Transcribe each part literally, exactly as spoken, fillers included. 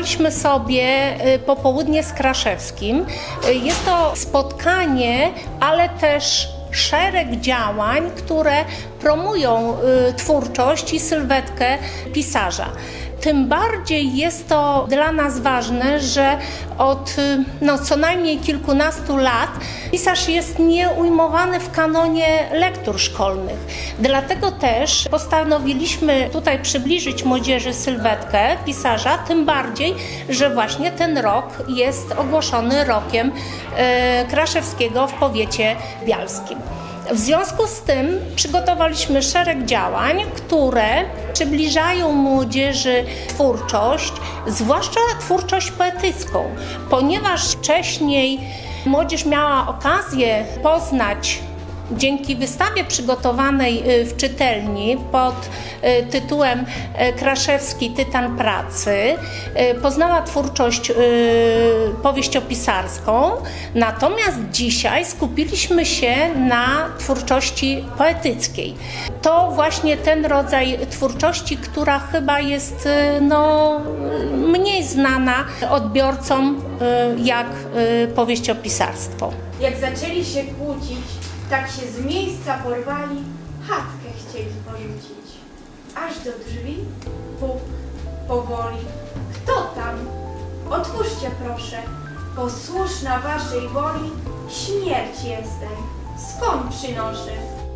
Zaplanowaliśmy sobie popołudnie z Kraszewskim. Jest to spotkanie, ale też szereg działań, które promują twórczość i sylwetkę pisarza. Tym bardziej jest to dla nas ważne, że od no, co najmniej kilkunastu lat pisarz jest nieujmowany w kanonie lektur szkolnych. Dlatego też postanowiliśmy tutaj przybliżyć młodzieży sylwetkę pisarza, tym bardziej, że właśnie ten rok jest ogłoszony rokiem e, Kraszewskiego w powiecie bialskim. W związku z tym przygotowaliśmy szereg działań, które przybliżają młodzieży twórczość, zwłaszcza twórczość poetycką, ponieważ wcześniej młodzież miała okazję poznać dzięki wystawie przygotowanej w czytelni pod tytułem Kraszewski Tytan pracy poznała twórczość powieściopisarską, natomiast dzisiaj skupiliśmy się na twórczości poetyckiej. To właśnie ten rodzaj twórczości, która chyba jest no, mniej znana odbiorcom jak powieściopisarstwo. Jak zaczęli się kłócić, tak się z miejsca porwali, chatkę chcieli porzucić. Aż do drzwi puk powoli. Kto tam? Otwórzcie proszę, posłuszna waszej woli, śmierć jestem. Skąd przynoszę?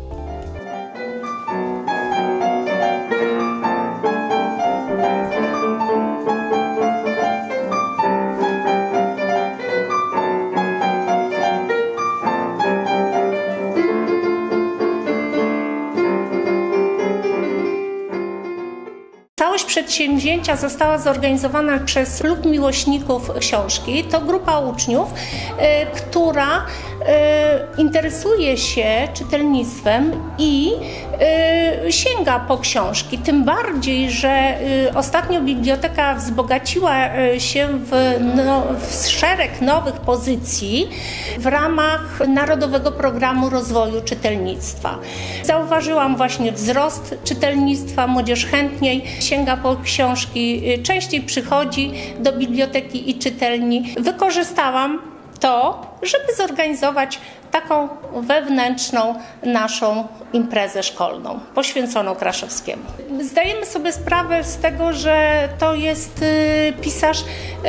Całość przedsięwzięcia została zorganizowana przez Klub Miłośników Książki. To grupa uczniów, y, która y, interesuje się czytelnictwem i y, sięga po książki. Tym bardziej, że y, ostatnio biblioteka wzbogaciła y, się w, no, w szereg nowych pozycji w ramach Narodowego Programu Rozwoju Czytelnictwa. Zauważyłam właśnie wzrost czytelnictwa, młodzież chętniej sięga po książki, częściej przychodzi do biblioteki i czytelni. Wykorzystałam to, żeby zorganizować taką wewnętrzną naszą imprezę szkolną poświęconą Kraszewskiemu. Zdajemy sobie sprawę z tego, że to jest pisarz,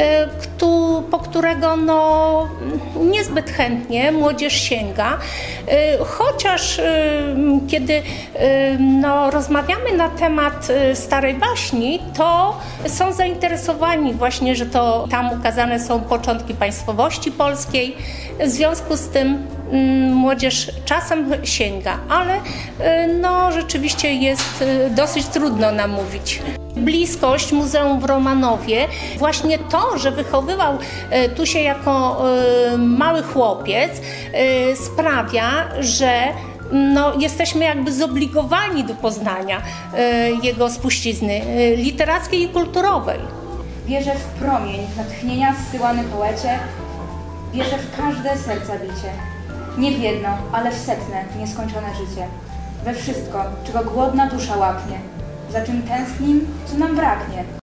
po którego no, niezbyt chętnie młodzież sięga, chociaż kiedy no, rozmawiamy na temat starej baśni, to są zainteresowani właśnie, że to tam ukazane są początki państwowości polskiej. W związku z tym młodzież czasem sięga, ale no, rzeczywiście jest dosyć trudno namówić. Bliskość Muzeum w Romanowie, właśnie to, że wychowywał tu się jako mały chłopiec, sprawia, że no, jesteśmy jakby zobligowani do poznania jego spuścizny literackiej i kulturowej. Wierzę w promień natchnienia zsyłany poecie, wierzę w każde serca bicie. Nie w jedno, ale w setne, nieskończone życie. We wszystko, czego głodna dusza łapnie, za czym tęsknim, co nam braknie.